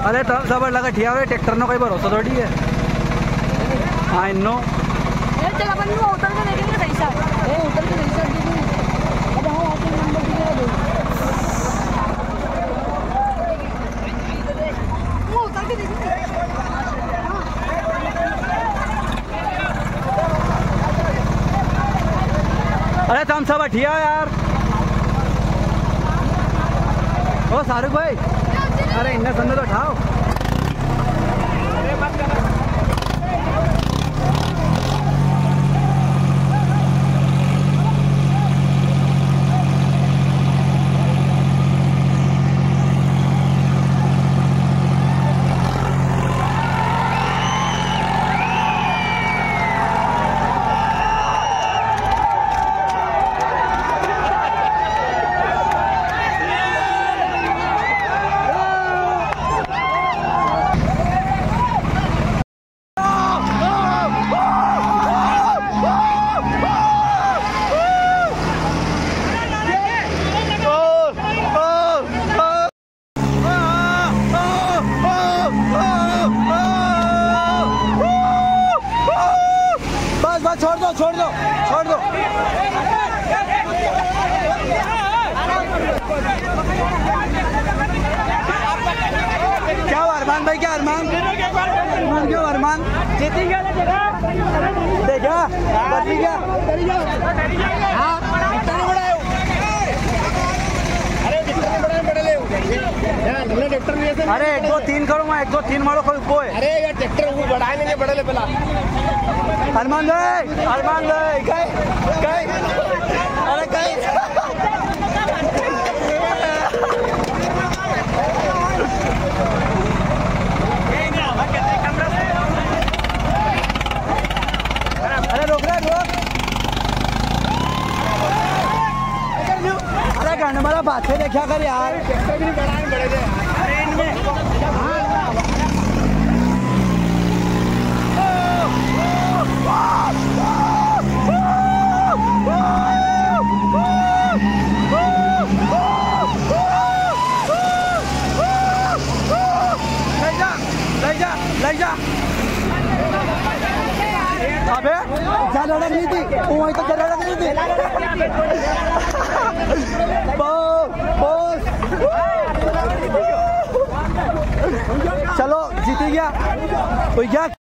अरे तो सब लगा ठिया हुए ट्रैक्टर नो कोई भरोसा थोड़ी है। हाँ इन्नो चल अपन उतर के देखेंगे सही साथ उतर के सही साथ देखेंगे। अब हाँ आके नंबर दिखेगा दो वो उतर के देखेंगे। अरे तुम सब ठिया यार। ओ शाहरुख भाई अरे इन्हें संदे तो उठाओ। छोड़ दो क्या अरमान भाई क्या अरमान क्यों अरमान जीतेंगे देखा बची क्या। अरे 1 2 3 करो मैं 1 2 3 मारो कोई को है। अरे यार ट्रैक्टर वो बढ़ाए नहीं बढ़ा ले पहला अरमान भाई गए अरे गए अरे रोक अरे गाने वाला बात से देखा कर यार ट्रैक्टर भी नहीं बढ़ाए बड़े थे ले जा अबे जा लड़क नहीं थी वहीं तक लड़क नहीं थी। चलो जीती गया।